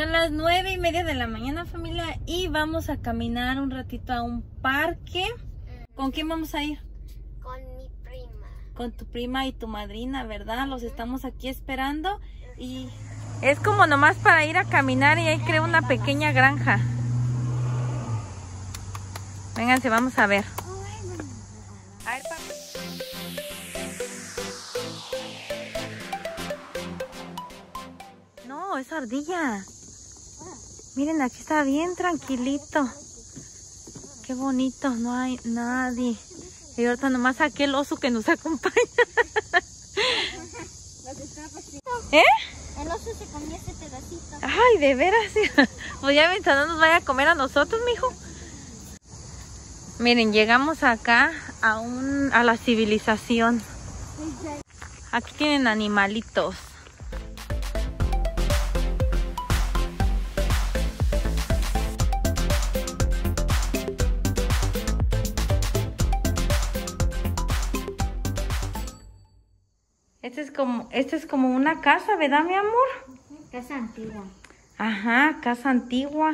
Son las 9:30 de la mañana, familia, y vamos a caminar un ratito a un parque. ¿Con quién vamos a ir? Con mi prima. Con tu prima y tu madrina, ¿verdad? Los estamos aquí esperando y es como nomás para ir a caminar y ahí creo una pequeña granja. Vénganse, vamos a ver. A ver, papi. No, es ardilla. Miren, aquí está bien tranquilito. Qué bonito, no hay nadie. Y ahorita nomás aquí el oso que nos acompaña. ¿Eh? El oso se comió ese pedacito. Ay, de veras. Pues ya mientras no nos vaya a comer a nosotros, mijo. Miren, llegamos acá a la civilización. Aquí tienen animalitos. Este es como una casa, ¿verdad, mi amor? Casa antigua. Ajá, casa antigua.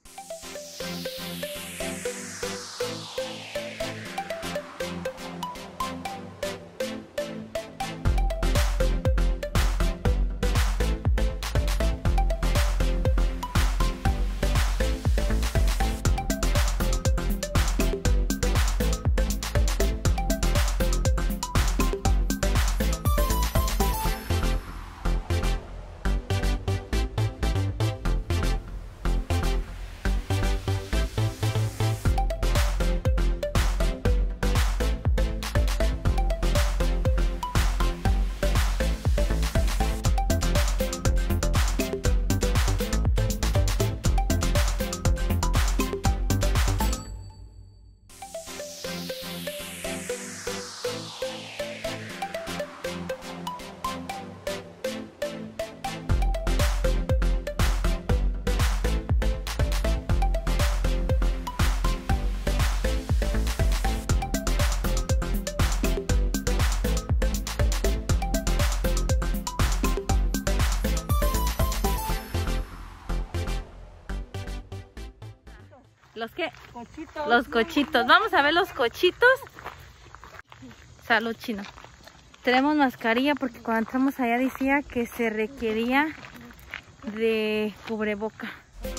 ¿Los qué? Cochitos. Los cochitos. Vamos a ver los cochitos. Salud, chino. Tenemos mascarilla porque cuando entramos allá decía que se requería de cubreboca.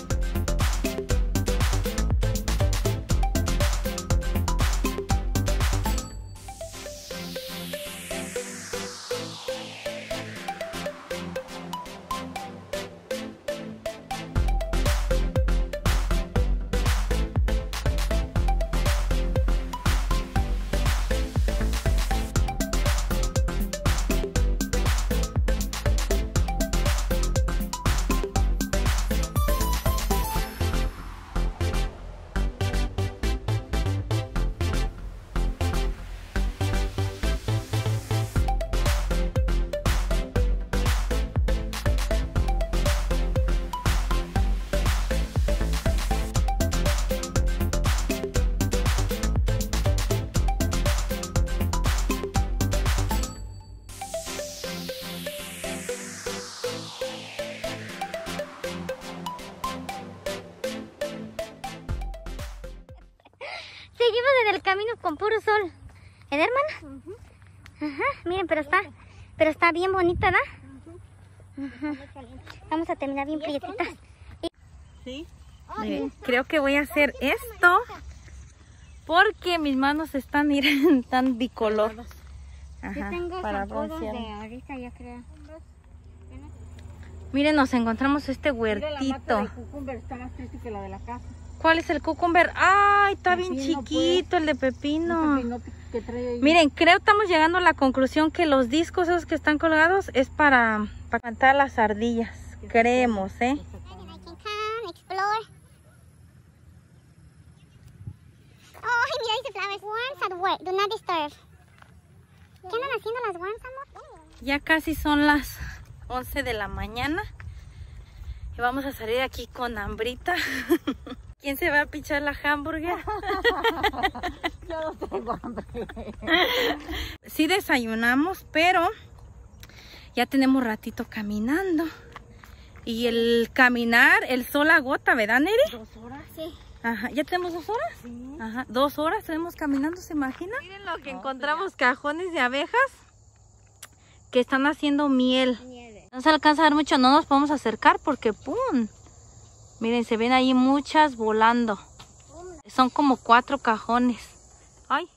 Seguimos en el camino con puro sol. ¿Eh, hermana? Ajá, miren, pero está bien bonita, ¿verdad? Vamos a terminar bien prietitas. Sí. Miren, creo que voy a hacer esto porque mis manos están tan bicolor. Ajá, para broncear. Ahorita yo creo. Miren, nos encontramos este huertito. Está más triste que la de la casa. ¿Cuál es el cucumber? ¡Ay, está bien chiquito el de pepino! Que trae ahí. Miren, creo que estamos llegando a la conclusión que los discos esos que están colgados es para plantar las ardillas. Creemos, ¿eh? Oh, mira, dice flowers. Worms at work. Do not disturb. ¿Qué andan haciendo las worms, amor? Ya casi son las 11 de la mañana. Y vamos a salir aquí con hambrita. ¿Quién se va a pichar la hamburger? Yo no tengo hambre. Sí desayunamos, pero ya tenemos ratito caminando. Y el caminar, el sol agota, ¿verdad, Neri? 2 horas. Sí. Ajá, ¿ya tenemos 2 horas? Sí. Ajá, 2 horas tenemos caminando, ¿se imagina? Miren lo que encontramos, cajones de abejas que están haciendo miel. Nieve. No se alcanza a ver mucho, no nos podemos acercar porque ¡pum! Miren, se ven ahí muchas volando. Son como 4 cajones. ¡Ay!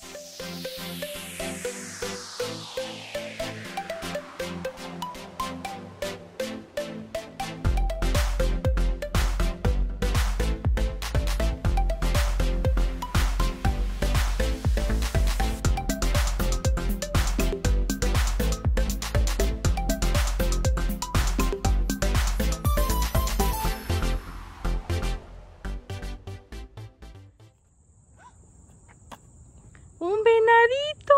¡Un venadito!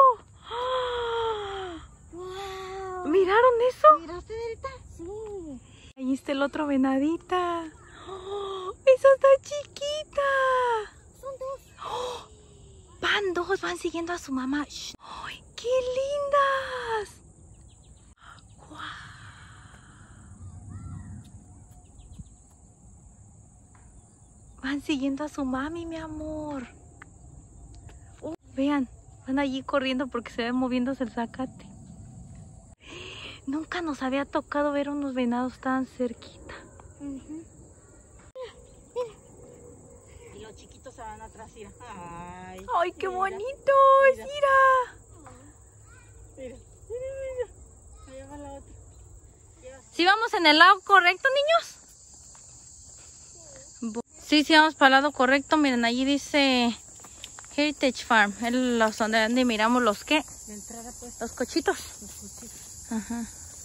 ¡Ah! Wow. ¿Miraron eso? ¿Miraste, Nerita? Sí. Ahí está el otro venadita. ¡Oh! ¡Esa está chiquita! Son 2. ¡Oh! Van 2, van siguiendo a su mamá. ¡Shh! ¡Ay, qué lindas! ¡Guau! Van siguiendo a su mami, mi amor. Vean, van allí corriendo porque se ve moviéndose el zacate. Nunca nos había tocado ver unos venados tan cerquita. Y los chiquitos se van atrás, mira. Ay, ¡Ay, qué mira, bonitos! mira. ¡Mira! Mira. Allá va la otra. ¿Sí vamos en el lado correcto, niños? Sí, vamos para el lado correcto. Miren, allí dice Heritage Farm. Es donde miramos los ¿qué? La entrada, pues, Los cochitos. los cuchitos. Ajá.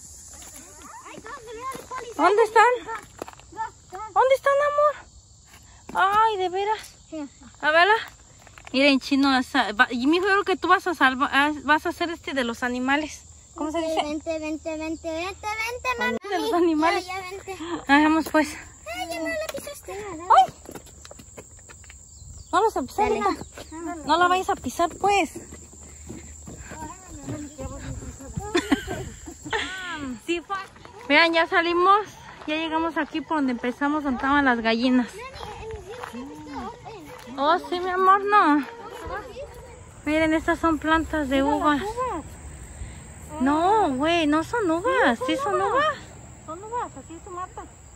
¿Dónde están? ¿Dónde están, amor? Ay, de veras. Sí. A verla. Miren, chino, y mi creo que tú vas a vas a hacer de los animales. ¿Cómo se dice? Vente, mami. De los animales. Ya, vente. Vamos pues. Ay, ya no la pisaste. ¡Ay! No los a pisar, Dale. hija. No la vayas a pisar, pues. Sí, fue. Miren, ya salimos. Ya llegamos aquí por donde empezamos, donde estaban las gallinas. Oh, sí, mi amor, no. Miren, estas son plantas de uvas. No, güey, no son uvas. Sí son uvas. Son uvas, así es su mata.